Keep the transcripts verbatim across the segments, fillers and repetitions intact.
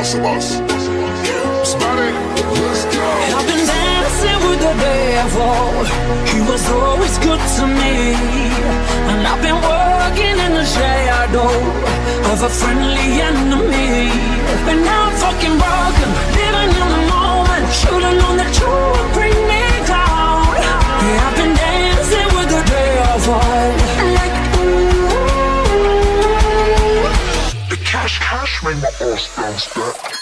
boss of us. Yeah, somebody, let's go. I've been dancing with the devil. He was always good to me. And I've been working in the shadow of a friendly enemy. But now I'm fucking broken, living in the moment, shooting on the truth, bring me down. Yeah, I've been dancing with the devil. Like, ooh. The cash, cash, make my ass bounce back.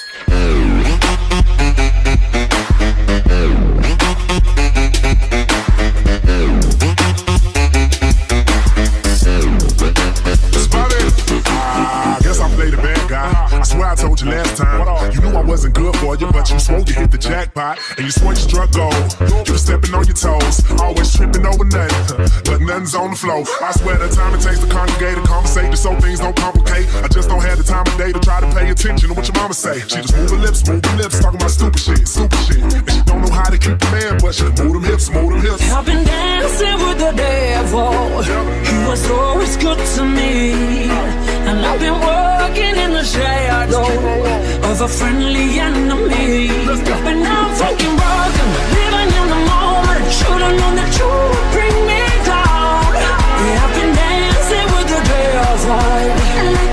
I told you last time, you knew I wasn't good for you, but you swore you hit the jackpot, and you swore you struck gold. You were stepping on your toes, always tripping over nothing, but nothing's on the floor. I swear the time it takes to congregate and conversate just so things don't complicate. I just don't have the time of day to try to pay attention to what your mama say. She just move her lips, move her lips, talking about stupid shit, stupid shit. And she don't know how to keep the man, but she move them hips, move them hips. I've been dancing with the devil. He was always good to me. And I've been working in the shadow of a friendly enemy. But now I'm fucking broken, living in the moment, shooting on the truth, bring me down. Yeah, I've been dancing with the devil. Like,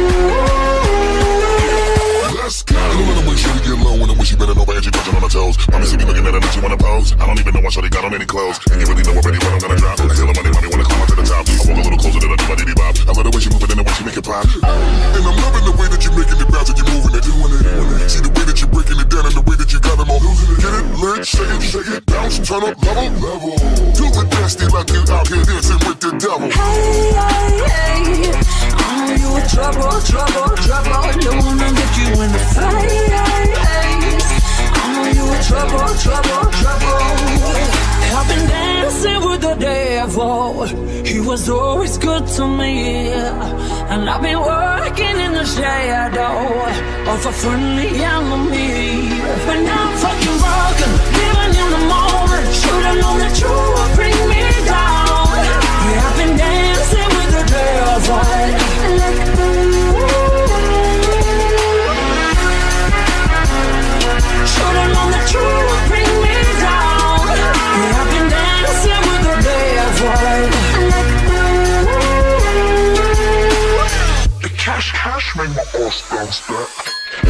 ooh. Let's go. I don't know when she get low, and when she bending over and she touching on her toes. Mommy see me looking at her and she wanna pose. I don't even know why shorty got on any clothes. And you really know already when I'm gonna drop. I kill her money, mommy wanna come up to the top. I walk a little closer than I do my diddy bop. I love the way she move it and the way she make it pop. And I'm loving the way that you're making it bounce and you're moving it, doing it, doing it. See the way that you're breaking it down and the way that you got them all losing it. Get it, lit, shake it, shake it, bounce, turn up, level, level. Do it nasty like you out here dancing with the devil. Hey, hey, hey, I know you in trouble, trouble, trouble. Don't wanna get you in the fight. Hey, hey, I know you in trouble, trouble, trouble. I've been dancing with the devil. He was always good to me. And I've been working in the shadow of a friendly enemy. But now I'm fucking broken, living in the moment, shooting on the truth, bring me down. Yeah, I've been dancing with the devil. Like, ooh. Shooting on the truth, bring me down. Yeah, I've been dancing with the devil. Like, ooh. The cash, cash, make my ass bounce back.